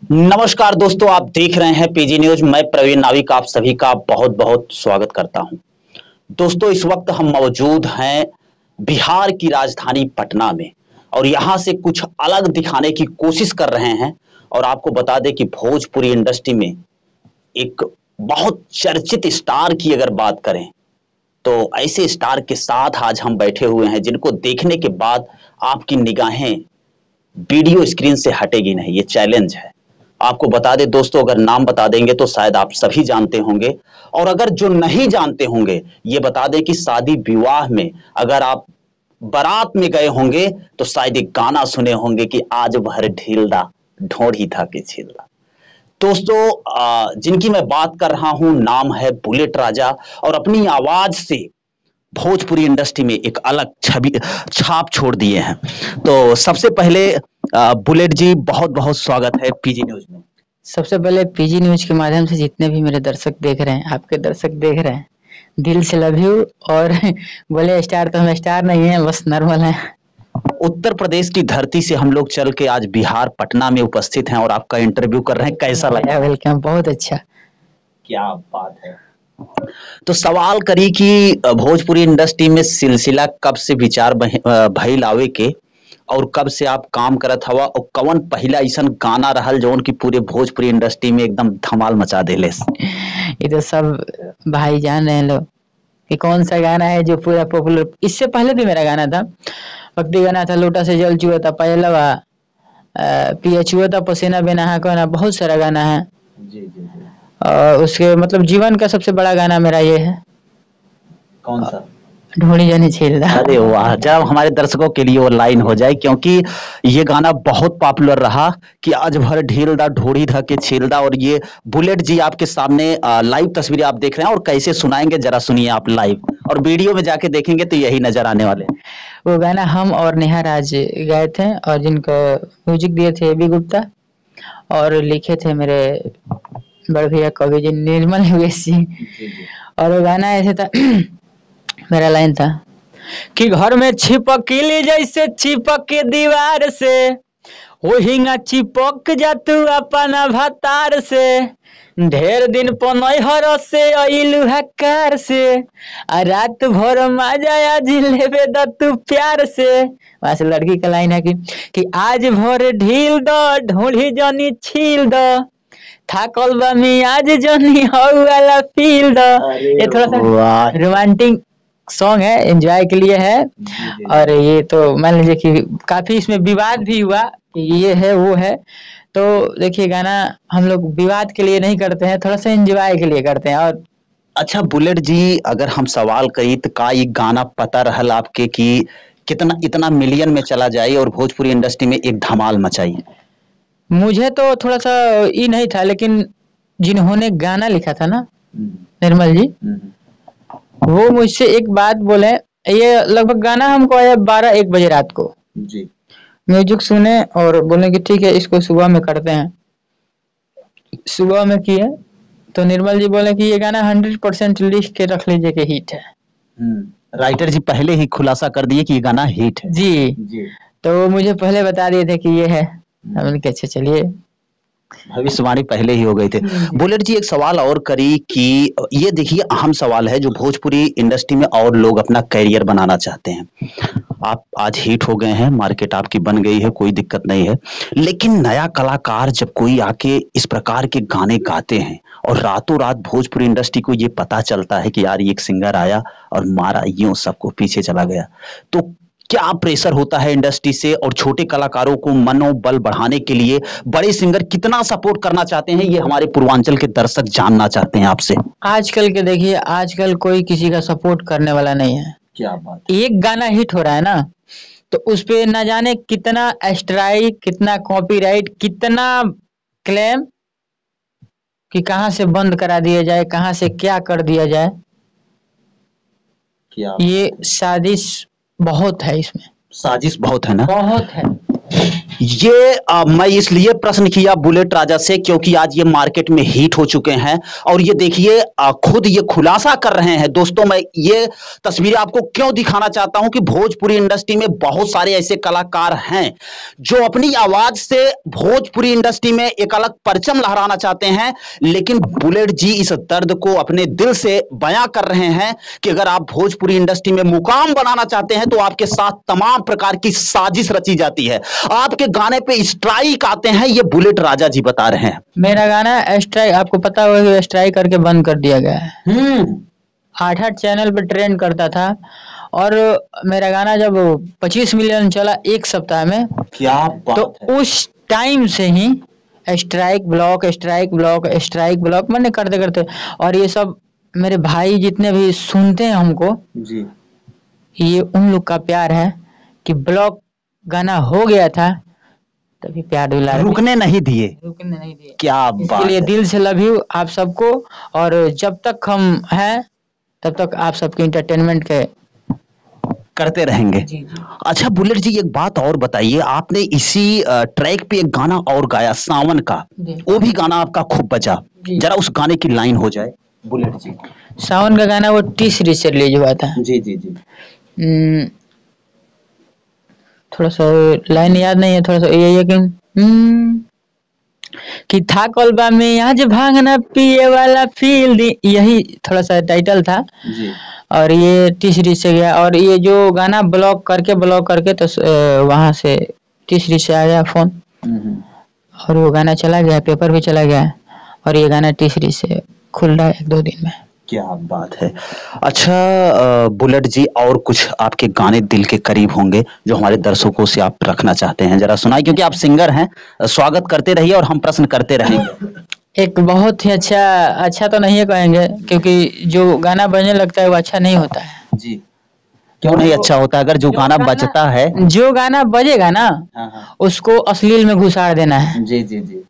नमस्कार दोस्तों, आप देख रहे हैं पीजी न्यूज। मैं प्रवीण नाविक आप सभी का बहुत बहुत स्वागत करता हूं। दोस्तों, इस वक्त हम मौजूद हैं बिहार की राजधानी पटना में और यहां से कुछ अलग दिखाने की कोशिश कर रहे हैं। और आपको बता दें कि भोजपुरी इंडस्ट्री में एक बहुत चर्चित स्टार की अगर बात करें तो ऐसे स्टार के साथ आज हम बैठे हुए हैं जिनको देखने के बाद आपकी निगाहें वीडियो स्क्रीन से हटेगी नहीं। ये चैलेंज है। आपको बता दें दोस्तों, अगर नाम बता देंगे तो शायद आप सभी जानते होंगे, और अगर जो नहीं जानते होंगे ये बता दें कि शादी विवाह में अगर आप बारात में गए होंगे तो शायद एक गाना सुने होंगे कि आज भर ढीलदा ढोढ़ी था कि छीलदा। दोस्तों, जिनकी मैं बात कर रहा हूं नाम है बुलेट राजा, और अपनी आवाज से भोजपुरी इंडस्ट्री में एक अलग छाप छोड़ दिए हैं। तो सबसे पहले बुलेट जी, बहुत बहुत स्वागत है पीजी न्यूज में। सबसे पहले पीजी न्यूज के माध्यम से जितने भी मेरे दर्शक देख रहे हैं, आपके दर्शक देख रहे हैं, दिल से लव यू। और बोले स्टार तो हम स्टार नहीं है, बस नॉर्मल है। उत्तर प्रदेश की धरती से हम लोग चल के आज बिहार पटना में उपस्थित हैं और आपका इंटरव्यू कर रहे हैं। कैसा लगा? वेलकम, बहुत अच्छा। क्या बात है। तो सवाल करी कि भोजपुरी इंडस्ट्री में सिलसिला कब से विचार भइल आवे के, और कब से आप काम करत हवा, और कौन पहला ऐसा गाना रहल जो उनकी पूरे भोजपुरी इंडस्ट्री में एकदम धमाल मचा देले? ये तो सब भाई जान रहे हैं लोग कि कौन सा गाना है जो पूरा पॉपुलर। इससे पहले भी मेरा गाना था, भक्ति गाना था, लोटा से जल चुआ था, पहलवा पिया छुआ था, पसीना बेनहा कहना, बहुत सारा गाना है। जी जी जी। और उसके मतलब जीवन का सबसे बड़ा गाना मेरा ये है। कौन सा? ढोली जाने छीलदा। अरे वाह, जब हमारे दर्शकों के लिए वो लाइन हो जाए, क्योंकि ये गाना बहुत पॉपुलर रहा कि आज भर ढीलदा ढोड़ी धा के छीलदा। और ये बुलेट जी आपके सामने लाइव तस्वीरें आप देख रहे हैं, और कैसे सुनाएंगे जरा सुनिए आप लाइव, और वीडियो में जाके देखेंगे तो यही नजर आने वाले। वो गाना हम और नेहा राज गाए थे, और जिनको म्यूजिक दिए थे बी गुप्ता, और लिखे थे मेरे बड़े भैया कवि जी निर्मल योगेश जी। और वो गाना ऐसे था, मेरा लाइन था कि घर में छिपकली जैसे चिपक के दीवार से, वो हिंगा चिपक जा तू अपना भतार से, ढेर दिन पनहर से अइलू हकार से, आ रात भर मजा जिलेबे द तू प्यार से। वहां से लड़की का लाइन है कि आज भर ढील दो ढोली जनी छील दो, थाकल बा मियाज जनी हो वाला फील दो। ये थोड़ा सा रोमांटिक सॉन्ग है, एंजॉय के लिए है। और ये तो मान लीजिए कि काफी इसमें विवाद भी हुआ कि ये है वो है। तो देखिए, गाना हम लोग विवाद के लिए नहीं करते हैं, थोड़ा सा एंजॉय के लिए करते हैं। और अच्छा बुलेट जी, अगर हम सवाल करी तो का ये गाना पता रहल आपके कि कितना इतना मिलियन में चला जाए और भोजपुरी इंडस्ट्री में एक धमाल मचाई? मुझे तो थोड़ा सा ये नहीं था, लेकिन जिन्होंने गाना लिखा था ना, निर्मल जी, वो मुझसे एक बात बोले। ये लगभग गाना हमको आया 12-1 बजे रात को जी। म्यूजिक सुने और बोले कि ठीक है इसको सुबह में करते हैं। सुबह में किए तो निर्मल जी बोले कि ये गाना 100% लिख के रख लीजिए कि हिट है। राइटर जी पहले ही खुलासा कर दिए कि ये गाना हिट है। जी। तो मुझे पहले बता दिए थे कि ये है। हमने कहा अच्छा चलिए, भविष्यवाणी पहले ही हो गई थे। बुलेट जी, एक सवाल और करी कि ये देखिए अहम सवाल है जो भोजपुरी इंडस्ट्री में और लोग अपना कैरियर बनाना चाहते हैं। आप आज हिट हो गए हैं, मार्केट आपकी बन गई है, कोई दिक्कत नहीं है, लेकिन नया कलाकार जब कोई आके इस प्रकार के गाने गाते हैं और रातों रात भोजपुरी इंडस्ट्री को ये पता चलता है कि यार ये एक सिंगर आया और मारा यूं सबको पीछे चला गया, तो क्या प्रेशर होता है इंडस्ट्री से, और छोटे कलाकारों को मनोबल बढ़ाने के लिए बड़े सिंगर कितना सपोर्ट करना चाहते हैं, ये हमारे पूर्वांचल के दर्शक जानना चाहते हैं आपसे। आजकल के देखिए, आजकल कोई किसी का सपोर्ट करने वाला नहीं है। क्या बात। एक गाना हिट हो रहा है ना, तो उस पे न जाने कितना स्ट्राइक, कितना कॉपीराइट, कितना क्लेम कि कहां से बंद करा दिया जाए, कहां से क्या कर दिया जाए। क्या ये साजिश बहुत है, इसमें साजिश बहुत है ना? बहुत है। ये मैं इसलिए प्रश्न किया बुलेट राजा से क्योंकि आज ये मार्केट में हिट हो चुके हैं और ये देखिए खुद ये खुलासा कर रहे हैं। दोस्तों मैं ये तस्वीरें आपको क्यों दिखाना चाहता हूं कि भोजपुरी इंडस्ट्री में बहुत सारे ऐसे कलाकार हैं जो अपनी आवाज से भोजपुरी इंडस्ट्री में एक अलग परचम लहराना चाहते हैं, लेकिन बुलेट जी इस दर्द को अपने दिल से बयां कर रहे हैं कि अगर आप भोजपुरी इंडस्ट्री में मुकाम बनाना चाहते हैं तो आपके साथ तमाम प्रकार की साजिश रची जाती है। आपके गाने पे स्ट्राइक आते हैं, ये बुलेट राजा जी बता रहे हैं। मेरा गाना स्ट्राइक, आपको पता होगा कि स्ट्राइक करके बंद कर दिया गया है। 8 चैनल पे ट्रेंड करता था और मेरा गाना जब 25 मिलियन चला एक सप्ताह में, क्या बात तो है। उस टाइम से ही strike block strike block strike block मैंने करते करते, और ये सब मेरे भाई जितने भी सुनते हैं हमको जी, ये उन लोग का प्यार है कि ब्लॉक गाना हो गया था तभी प्यार दुलार रुकने नहीं दिए। रुकने नहीं दिए। क्या बात इसके लिए है। दिल से लव यू आप सबको, और जब तक हम हैं तब तक आप सबके इंटरटेनमेंट के करते रहेंगे। जी जी। अच्छा बुलेट जी एक बात और बताइए, आपने इसी ट्रैक पे एक गाना और गाया सावन का, जी। वो भी गाना आपका खूब बजा, जी। जरा उस गाने की लाइन हो जाए बुलेट जी। सावन का गाना वो टी सीरीज से रिलीज हुआ था। जी जी जी। थोड़ा सा लाइन याद नहीं है, थोड़ा सा यही है कि था कलबा में आज भांगना पिए वाला फील दी, यही थोड़ा सा टाइटल था जी। और ये टी सीरीज से गया। और ये जो गाना ब्लॉक करके तो वहां से टी सीरीज से आ गया फोन और वो गाना चला गया, पेपर भी चला गया और ये गाना टी सीरीज से खुल रहा है 1-2 दिन में। क्या बात है। अच्छा बुलेट जी और कुछ आपके गाने दिल के करीब होंगे जो हमारे दर्शकों से आप रखना चाहते हैं, जरा सुनाइए, क्योंकि आप सिंगर हैं। स्वागत करते रहिए और हम प्रश्न करते रहेंगे। एक बहुत ही अच्छा तो नहीं है कहेंगे, क्योंकि जो गाना बजने लगता है वो अच्छा नहीं होता है। जी, क्यों नहीं अच्छा होता? अगर जो गाना बजता है, जो गाना बजेगा ना उसको अश्लील में घुसाड़ देना है। जी जी जी।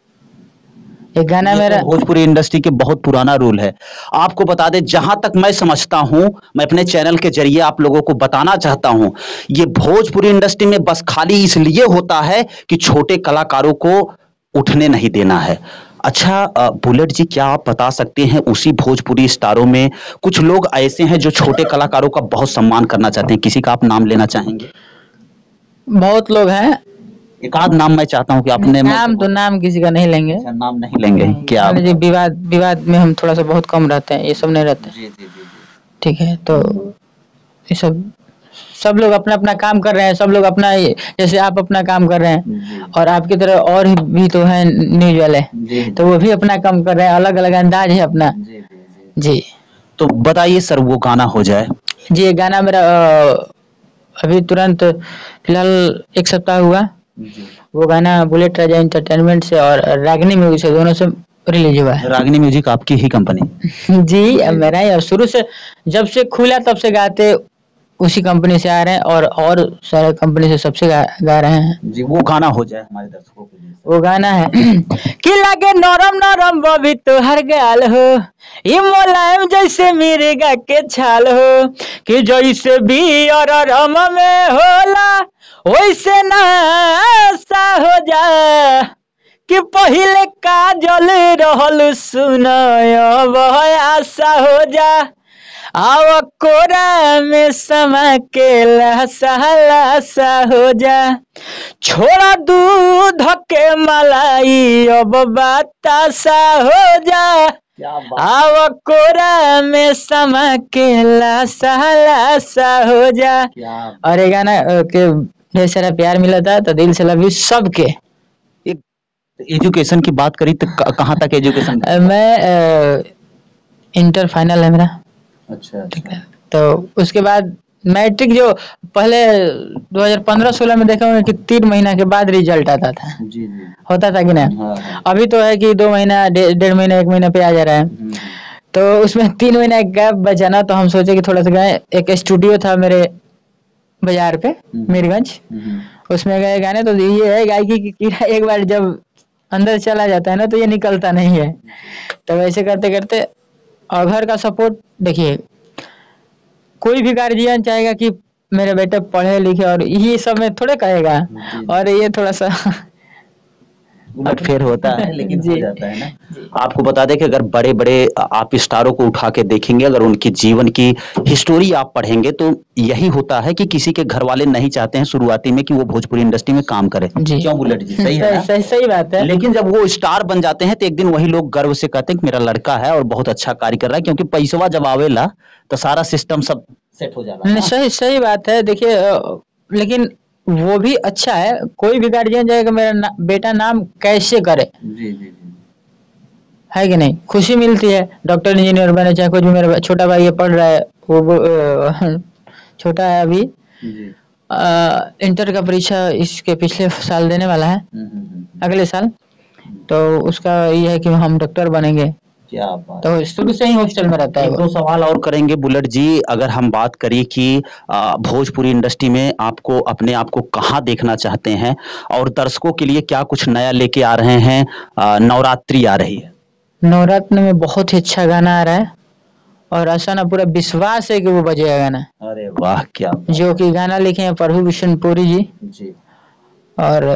एक गाना मेरा भोजपुरी इंडस्ट्री के बहुत पुराना रूल है। आपको बता दें, जहां तक मैं समझता हूं, मैं अपने चैनल के जरिए आप लोगों को बताना चाहता हूं, ये भोजपुरी इंडस्ट्री में बस खाली इसलिए होता है कि छोटे कलाकारों को उठने नहीं देना है। अच्छा बुलेट जी क्या आप बता सकते हैं, उसी भोजपुरी स्टारों में कुछ लोग ऐसे हैं जो छोटे कलाकारों का बहुत सम्मान करना चाहते हैं, किसी का आप नाम लेना चाहेंगे? बहुत लोग हैं, एक आध नाम मैं चाहता हूं कि आपने नाम किसी का नहीं लेंगे। अच्छा, नाम नहीं लेंगे क्या? जी, विवाद में हम थोड़ा सा बहुत कम रहते हैं, ये सब नहीं रहते। जी जी जी। ठीक है, तो ये सब लोग अपना अपना काम कर रहे हैं, सब लोग अपना, जैसे आप अपना काम कर रहे हैं और आपकी तरह और भी तो हैं न्यूज वाले, तो वो भी अपना काम कर रहे हैं, अलग अलग अंदाज है अपना। जी तो बताइए सर, वो गाना हो जाए। जी, ये गाना मेरा अभी तुरंत फिलहाल 1 सप्ताह हुआ। वो गाना बुलेट राजा एंटरटेनमेंट से और रागिनी म्यूजिक से, दोनों से रिलीज हुआ है। रागिनी म्यूजिक आपकी ही कंपनी? जी, अब मेरा ही, और शुरू से जब से खुला तब से गाते उसी कंपनी से आ रहे हैं और सारे कंपनी से सबसे गा रहे हैं। जी, वो गाना हो जाए हमारे दर्शकों के लिए। वो गाना है कि लागे नरम नरम बबी तोहर गाल हो, ये मुलायम जैसे मिर्गा के छाल हो, कि जैसे भी और रम में होला वैसे नासा हो जा, कि पहिले काजल रहल सुनय आशा हो जा, आव कोरा में समा के लासा लासा हो जा, छोड़ा दूध के मलाई अब बतासा हो जा, आव कोरा में समा के लासा लासा हो जा। और ये गाना के ढेर सारा प्यार मिला था, तो दिल से लव यू सबके। एजुकेशन की बात करी तो कहाँ तक एजुकेशन? मैं इंटर फाइनल है मेरा। अच्छा, ठीक है, तो उसके बाद मैट्रिक जो पहले 2015-16 में देखा हूँ कि 3 महीना के बाद रिजल्ट आता था। जी जी। होता था कि नहीं? हाँ। अभी तो है कि 2 महीना 1.5 महीना 1 महीना पे आ जा रहा है। तो उसमें 3 महीना गैप बचा ना, तो हम सोचे कि थोड़ा सा गए, एक स्टूडियो था मेरे बाजार पे मीरगंज, उसमें गए गाने। तो ये है गायकी की कीड़ा, एक बार जब अंदर चला जाता है ना तो ये निकलता नहीं है। तो वैसे करते करते, और घर का सपोर्ट देखिए, कोई भी गार्जियन चाहेगा कि मेरा बेटा पढ़े लिखे और ये सब में थोड़े कहेगा, और ये थोड़ा सा उलटफेर होता है, लेकिन हो जी जाता है ना। आपको बता दें कि अगर बड़े बड़े आप स्टारों को उठा के देखेंगे, अगर उनकी जीवन की हिस्टोरी आप पढ़ेंगे तो यही होता है कि किसी के घर वाले नहीं चाहते हैं शुरुआती में कि वो भोजपुरी इंडस्ट्री में काम करे। जी क्यों बुलेट जी, सही है ना? सही बात है। लेकिन जब वो स्टार बन जाते हैं तो एक दिन वही लोग गर्व से कहते हैं कि मेरा लड़का है और बहुत अच्छा कार्य कर रहा है, क्योंकि पैसवा जब आवेला तो सारा सिस्टम सब सेट हो जाता है। सही बात है। देखिए लेकिन वो भी अच्छा है, कोई भी गार्जियन जाएगा मेरा बेटा नाम कैसे करे, जी जी है कि नहीं, खुशी मिलती है। डॉक्टर इंजीनियर बने, चाहे कुछ भी। मेरा छोटा भाई ये पढ़ रहा है, वो छोटा है अभी, इंटर का परीक्षा इसके पिछले साल देने वाला है, अगले साल। तो उसका ये है कि हम डॉक्टर बनेंगे। क्या बात। तो शुरू से ही हॉस्टल में रहता है। दो सवाल और करेंगे बुलेट जी। अगर हम बात करें कि भोजपुरी इंडस्ट्री में आपको अपने आप को कहाँ देखना चाहते हैं और दर्शकों के लिए क्या कुछ नया लेके आ रहे हैं? नवरात्रि आ रही है, नवरात्र में बहुत ही अच्छा गाना आ रहा है और ऐसा ना पूरा विश्वास है कि वो बजेगा गाना। अरे वाह, क्या जो कि गाना लिखे हैं प्रभु विष्णुपुरी जी, और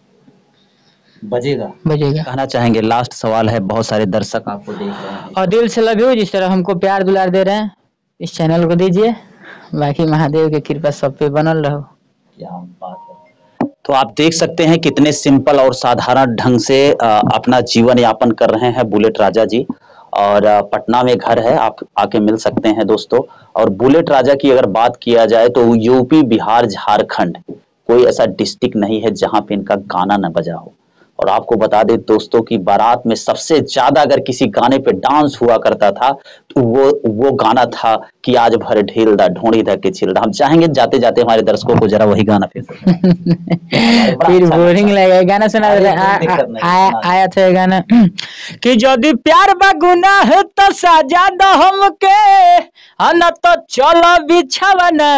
बजेगा। कहना चाहेंगे, लास्ट सवाल है, बहुत सारे दर्शक आपको देख रहे हैं और दिल से लव यू। जिस तरह हमको प्यार दुलार दे रहे हैं इस चैनल को दीजिए, बाकी महादेव की कृपा सब पे बनल रहो। क्या बात है। तो आप देख सकते हैं कितने सिंपल और साधारण ढंग से अपना जीवन यापन कर रहे हैं बुलेट राजा जी, और पटना में घर है, आप आके मिल सकते हैं दोस्तों। और बुलेट राजा की अगर बात किया जाए तो यूपी, बिहार, झारखंड कोई ऐसा डिस्ट्रिक्ट नहीं है जहां पे इनका गाना न बजा हो। और आपको बता दें दोस्तों कि बारात में सबसे ज्यादा अगर किसी गाने पे डांस हुआ करता था तो वो गाना था कि आज भर ढील दा ढोड़ी दा के छिल दा। हम चाहेंगे जाते जाते हमारे दर्शकों को जरा वही गाना फिर फिर बोरिंग लगेगा गाना सुना। आया था गाना कि यदि प्यार बा गुनाह तो सजा दो हमके, न तो चलो बिछावना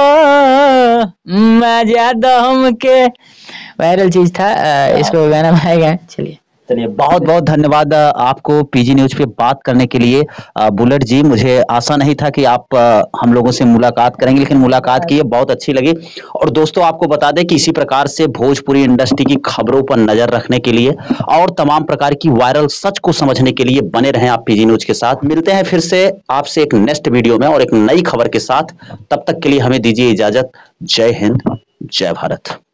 पर मजा दो हमके। वायरल चीज था, इसको गाना बनाएगा। चलिए बहुत बहुत धन्यवाद आपको पीजी न्यूज पे बात करने के लिए बुलेट जी। मुझे आशा नहीं था कि आप हम लोगों से मुलाकात करेंगे, लेकिन मुलाकात की है, बहुत अच्छी लगी। और दोस्तों आपको बता दें कि इसी प्रकार से भोजपुरी इंडस्ट्री की खबरों पर नजर रखने के लिए और तमाम प्रकार की वायरल सच को समझने के लिए बने रहें आप पीजी न्यूज के साथ। मिलते हैं फिर से आपसे एक नेक्स्ट वीडियो में और एक नई खबर के साथ। तब तक के लिए हमें दीजिए इजाजत। जय हिंद, जय भारत।